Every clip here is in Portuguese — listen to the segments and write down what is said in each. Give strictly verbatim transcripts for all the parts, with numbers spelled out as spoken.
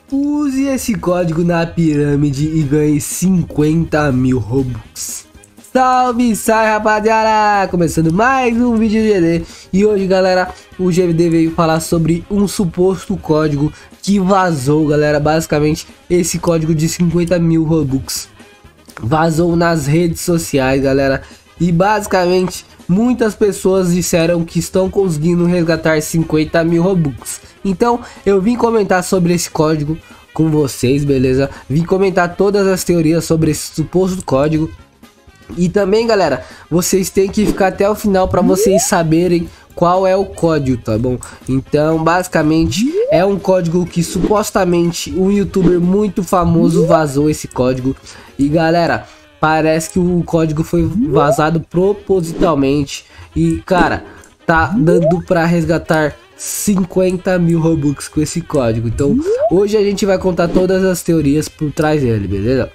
Use esse código na pirâmide e ganhe cinquenta mil Robux. Salve, salve rapaziada! Começando mais um vídeo do G D. E hoje, galera, o G D veio falar sobre um suposto código que vazou, galera. Basicamente, esse código de cinquenta mil Robux vazou nas redes sociais, galera. E basicamente, muitas pessoas disseram que estão conseguindo resgatar cinquenta mil Robux. Então, eu vim comentar sobre esse código com vocês, beleza? Vim comentar todas as teorias sobre esse suposto código. E também, galera, vocês têm que ficar até o final para vocês saberem qual é o código, tá bom? Então, basicamente, é um código que supostamente um youtuber muito famoso vazou esse código. E, galera, parece que o código foi vazado propositalmente. E, cara, tá dando para resgatar cinquenta mil Robux com esse código. Então, hoje a gente vai contar todas as teorias por trás dele, beleza?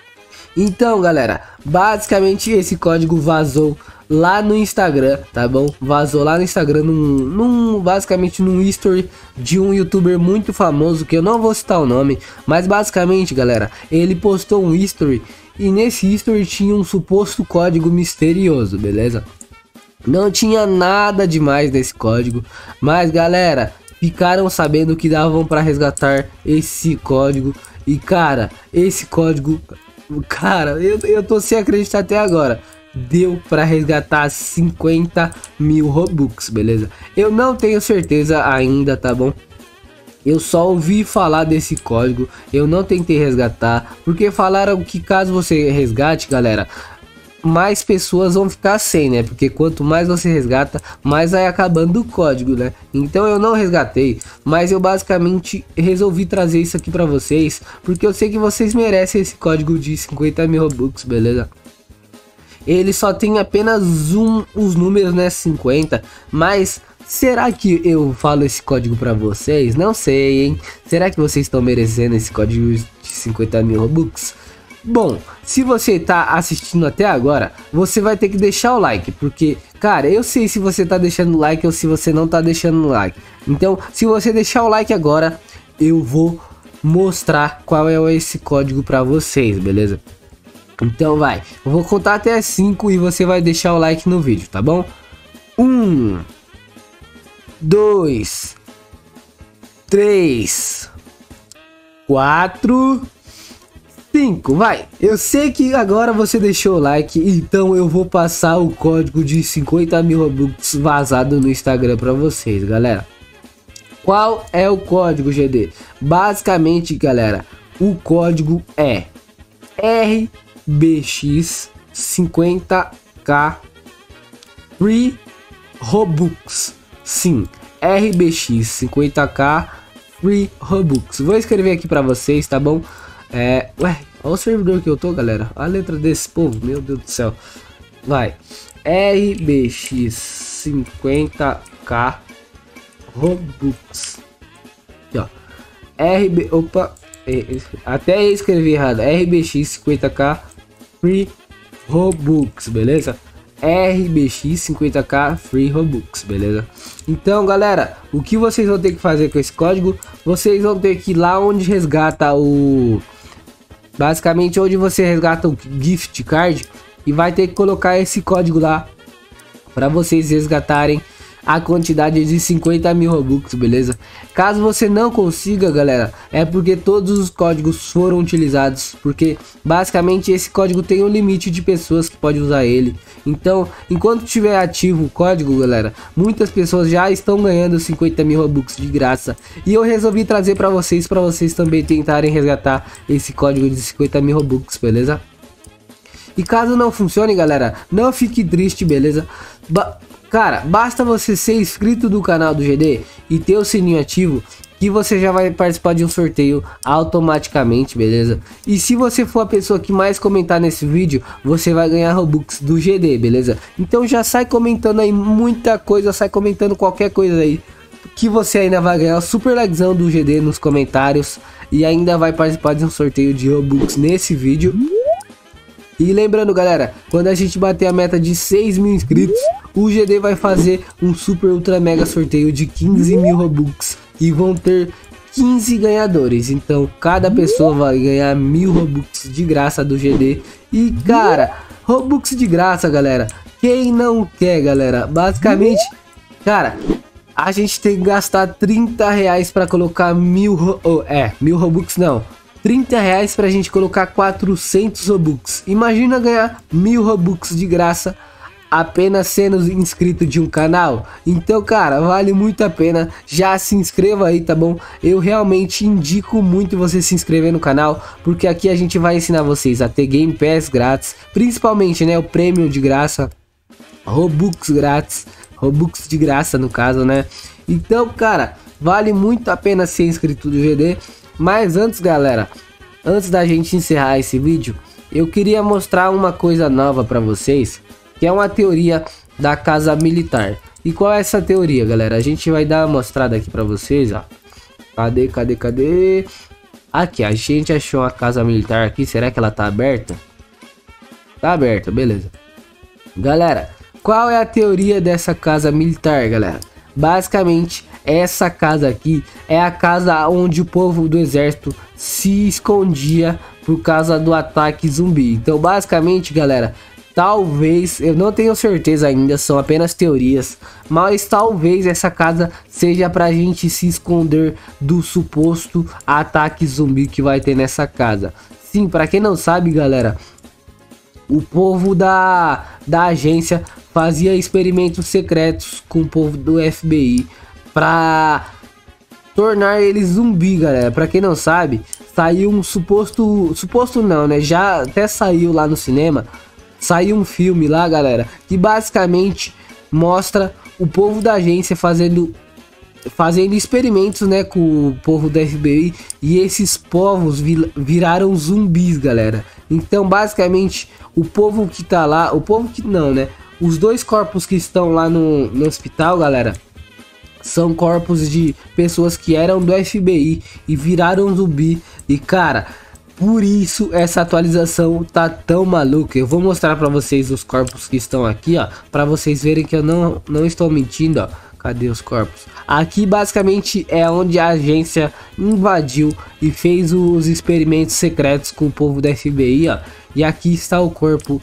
Então, galera, basicamente esse código vazou lá no Instagram, tá bom? Vazou lá no Instagram, num, num, basicamente num history de um youtuber muito famoso, que eu não vou citar o nome, mas basicamente, galera, ele postou um history e nesse history tinha um suposto código misterioso, beleza? Não tinha nada demais nesse código, mas, galera, ficaram sabendo que davam para resgatar esse código. E, cara, esse código... Cara, eu, eu tô sem acreditar até agora. Deu pra resgatar cinquenta mil Robux, beleza? Eu não tenho certeza ainda, tá bom? Eu só ouvi falar desse código. Eu não tentei resgatar, porque falaram que caso você resgate, galera, mais pessoas vão ficar sem, né? Porque quanto mais você resgata, mais vai acabando o código, né? Então eu não resgatei, mas eu basicamente resolvi trazer isso aqui pra vocês, porque eu sei que vocês merecem esse código de cinquenta mil Robux, beleza? Ele só tem apenas um, os números, né? cinquenta, mas será que eu falo esse código pra vocês? Não sei, hein? Será que vocês estão merecendo esse código de cinquenta mil Robux? Bom, se você tá assistindo até agora, você vai ter que deixar o like, porque, cara, eu sei se você tá deixando like ou se você não tá deixando like. Então, se você deixar o like agora, eu vou mostrar qual é esse código pra vocês, beleza? Então vai, eu vou contar até cinco e você vai deixar o like no vídeo, tá bom? Um, dois, três, quatro... cinco, vai. Eu sei que agora você deixou o like, então eu vou passar o código de cinquenta mil Robux vazado no Instagram para vocês, galera. Qual é o código, G D? Basicamente, galera, o código é R B X cinquenta K Free Robux. Sim, R B X cinquenta K Free Robux. Vou escrever aqui para vocês, tá bom? É, ué, olha o servidor que eu tô, galera. Olha a letra desse povo, meu Deus do céu. Vai, R B X cinquenta K Robux. Aqui, ó. R B, opa, até eu escrevi errado. R B X cinquenta K Free Robux, beleza? R B X cinquenta K Free Robux, beleza? Então, galera, o que vocês vão ter que fazer com esse código? Vocês vão ter que ir lá onde resgata o... Basicamente, onde você resgata o gift card, e vai ter que colocar esse código lá para vocês resgatarem a quantidade de cinquenta mil Robux, beleza? Caso você não consiga, galera, é porque todos os códigos foram utilizados, porque basicamente esse código tem um limite de pessoas que pode usar ele. Então, enquanto tiver ativo o código, galera, muitas pessoas já estão ganhando cinquenta mil Robux de graça. E eu resolvi trazer para vocês, para vocês também tentarem resgatar esse código de cinquenta mil Robux, beleza? E caso não funcione, galera, não fique triste, beleza? Ba Cara, basta você ser inscrito do canal do G D e ter o sininho ativo, que você já vai participar de um sorteio automaticamente, beleza? E se você for a pessoa que mais comentar nesse vídeo, você vai ganhar Robux do G D, beleza? Então já sai comentando aí muita coisa, sai comentando qualquer coisa aí, que você ainda vai ganhar o super likezão do G D nos comentários e ainda vai participar de um sorteio de Robux nesse vídeo. E lembrando, galera, quando a gente bater a meta de seis mil inscritos, o G D vai fazer um super ultra mega sorteio de quinze mil Robux. E vão ter quinze ganhadores. Então cada pessoa vai ganhar mil Robux de graça do G D. E cara, Robux de graça, galera. Quem não quer, galera? Basicamente, cara, a gente tem que gastar trinta reais para colocar mil... Oh, é, mil Robux não. trinta reais pra gente colocar quatrocentos Robux. Imagina ganhar mil Robux de graça apenas sendo inscrito de um canal. Então, cara, vale muito a pena. Já se inscreva aí, tá bom? Eu realmente indico muito você se inscrever no canal, porque aqui a gente vai ensinar vocês a ter Game Pass grátis, principalmente, né, o Premium de graça, Robux grátis, Robux de graça no caso, né? Então, cara, vale muito a pena ser inscrito do G D. Mas antes, galera, antes da gente encerrar esse vídeo, eu queria mostrar uma coisa nova para vocês, que é uma teoria da Casa Militar. E qual é essa teoria, galera? A gente vai dar uma mostrada aqui para vocês, ó. Cadê, cadê, cadê? Aqui, a gente achou a Casa Militar aqui. Será que ela tá aberta? Tá aberta, beleza. Galera, qual é a teoria dessa Casa Militar, galera? Basicamente, essa casa aqui é a casa onde o povo do exército se escondia por causa do ataque zumbi. Então, basicamente, galera, talvez, eu não tenho certeza ainda, são apenas teorias, mas talvez essa casa seja pra gente se esconder do suposto ataque zumbi que vai ter nessa casa. Sim, pra quem não sabe, galera, o povo da, da agência fazia experimentos secretos com o povo do F B I pra tornar eles zumbi, galera. Pra quem não sabe, saiu um suposto... Suposto não, né? Já até saiu lá no cinema. Saiu um filme lá, galera, que basicamente mostra o povo da agência fazendo... Fazendo experimentos, né, com o povo da F B I. E esses povos viraram zumbis, galera. Então, basicamente, o povo que tá lá... O povo que não, né? Os dois corpos que estão lá no, no hospital, galera, são corpos de pessoas que eram do F B I e viraram zumbi. E, cara, por isso essa atualização tá tão maluca. Eu vou mostrar pra vocês os corpos que estão aqui, ó, pra vocês verem que eu não, não estou mentindo, ó. Cadê os corpos? Aqui basicamente é onde a agência invadiu e fez os experimentos secretos com o povo da F B I, ó. E aqui está o corpo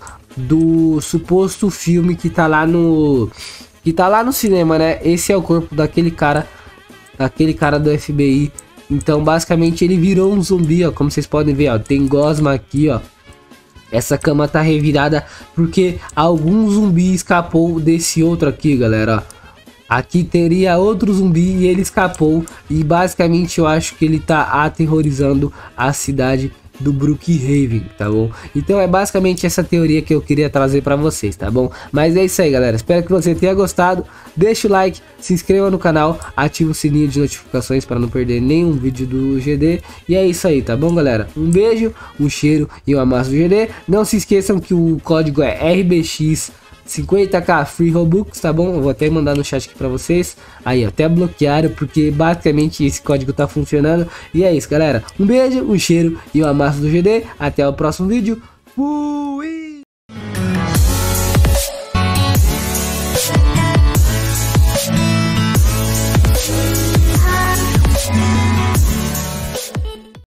do suposto filme que tá lá no... Que tá lá no cinema, né? Esse é o corpo daquele cara, daquele cara do F B I. Então basicamente ele virou um zumbi, ó. Como vocês podem ver, ó. Tem gosma aqui, ó. Essa cama tá revirada porque algum zumbi escapou desse outro aqui, galera, ó. Aqui teria outro zumbi e ele escapou. E basicamente eu acho que ele tá aterrorizando a cidade do Brookhaven, tá bom? Então é basicamente essa teoria que eu queria trazer pra vocês, tá bom? Mas é isso aí, galera. Espero que você tenha gostado. Deixa o like, se inscreva no canal, ativa o sininho de notificações para não perder nenhum vídeo do G D. E é isso aí, tá bom, galera? Um beijo, um cheiro e um amasso do G D. Não se esqueçam que o código é R B X cinquenta k Free Robux, tá bom? Eu vou até mandar no chat aqui pra vocês. Aí, até bloquearam, porque basicamente esse código tá funcionando. E é isso, galera. Um beijo, um cheiro e um amasso do G D. Até o próximo vídeo. Fui!